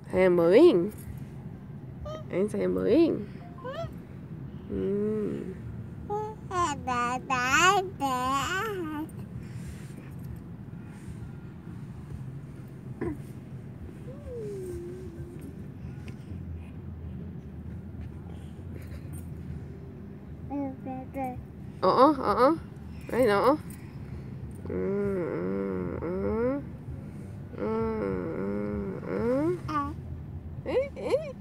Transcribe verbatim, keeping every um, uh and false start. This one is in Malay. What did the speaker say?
Tambourine. And tambourine. Mm. Uh-uh, uh-uh. Right, uh-uh. Mm, mm, mm, mm, mm. Eh, eh.